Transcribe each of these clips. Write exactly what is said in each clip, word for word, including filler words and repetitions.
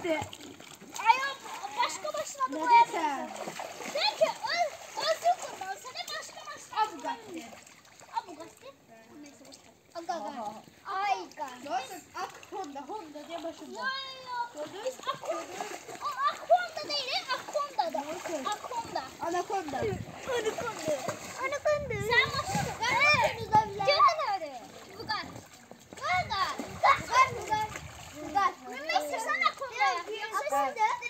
Bugatti. Ay başka başına da koyabilirsin. Peki öz, özür kullan. Sana başka başına A Bugatti. A Bugatti. Neyse boşver. Aga aga. Ayga. Nasıl? Ak Honda. Honda diye başında. Yok. Biz Akonda. O Akonda değil. Akonda da. Akonda. Anaconda. Anakonda. Anakonda. Sen başını. Ben başını. Canım öyle. Bugar. Bugar. Bugar. Bugar. Bugar. Messi sen Akonda. Yoksa sen de.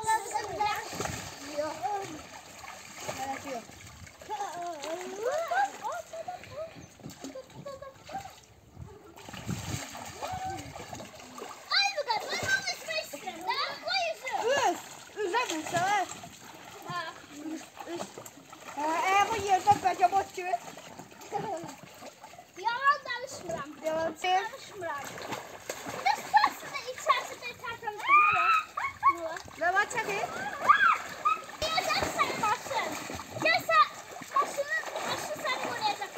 Yok. Evet yok. Ay Bugar. Ben onu içmek isterim. Daha koyuyorsun. Üz. Üze mi sever? Ha. Üz. Ayağımı yerden bence bot gibi. Yalan danışmıram. Yalan şey. Danışmıram. Bir de sosunu içerisinde tartmışsın. Ne var? Ne var çakayım? Yiyecek sen başın. Gel sen başını, başı sen koyacak.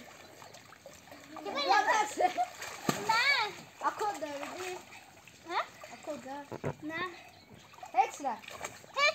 Gibi Yalan. Ne? Akonda öyle değil. Ha? Akonda. Ne? Ekstra. He